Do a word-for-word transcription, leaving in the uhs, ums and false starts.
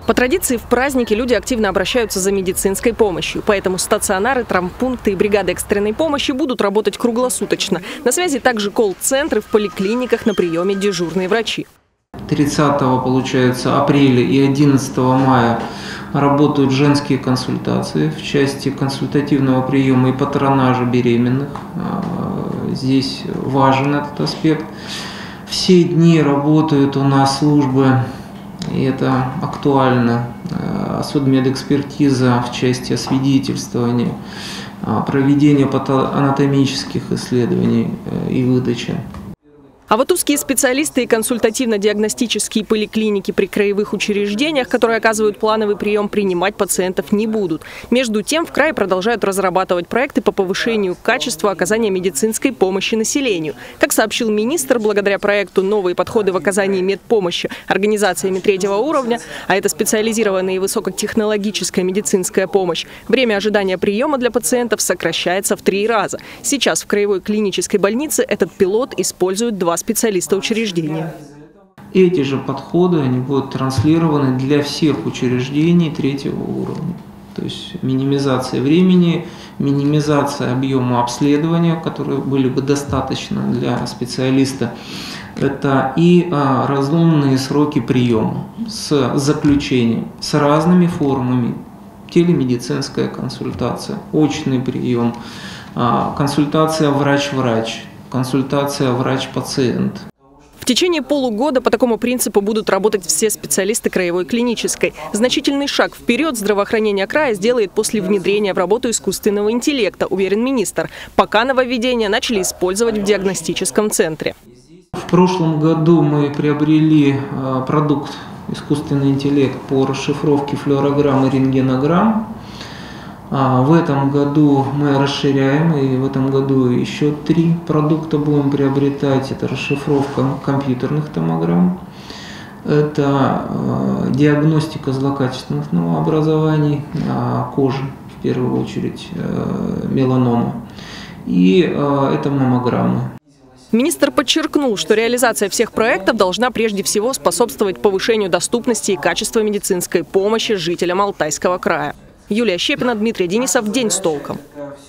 По традиции в праздники люди активно обращаются за медицинской помощью. Поэтому стационары, травмпункты и бригады экстренной помощи будут работать круглосуточно. На связи также колл-центры в поликлиниках, на приеме дежурные врачи. тридцатого, получается, апреля и одиннадцатого мая работают женские консультации в части консультативного приема и патронажа беременных. Здесь важен этот аспект. Все дни работают у нас службы, и это актуально, судмедэкспертиза в части освидетельствования, проведения патоанатомических исследований и выдачи. А вот узкие специалисты и консультативно-диагностические поликлиники при краевых учреждениях, которые оказывают плановый прием, принимать пациентов не будут. Между тем, в крае продолжают разрабатывать проекты по повышению качества оказания медицинской помощи населению. Как сообщил министр, благодаря проекту «Новые подходы в оказании медпомощи» организациями третьего уровня, а это специализированная и высокотехнологическая медицинская помощь, время ожидания приема для пациентов сокращается в три раза. Сейчас в краевой клинической больнице этот пилот используют два специалиста учреждения. Эти же подходы они будут транслированы для всех учреждений третьего уровня. То есть минимизация времени, минимизация объема обследования, которые были бы достаточно для специалиста. Это и а, разумные сроки приема с заключением, с разными формами. Телемедицинская консультация, очный прием, а, консультация врач-врач, консультация врач-пациент. В течение полугода по такому принципу будут работать все специалисты краевой клинической. Значительный шаг вперед здравоохранение края сделает после внедрения в работу искусственного интеллекта, уверен министр. Пока нововведения начали использовать в диагностическом центре. В прошлом году мы приобрели продукт искусственный интеллект по расшифровке флюорограмм и рентгенограмм. В этом году мы расширяем, и в этом году еще три продукта будем приобретать. Это расшифровка компьютерных томограмм, это диагностика злокачественных новообразований кожи, в первую очередь меланома, и это маммограммы. Министр подчеркнул, что реализация всех проектов должна прежде всего способствовать повышению доступности и качества медицинской помощи жителям Алтайского края. Юлия Щепина, Дмитрий Денисов. День с толком.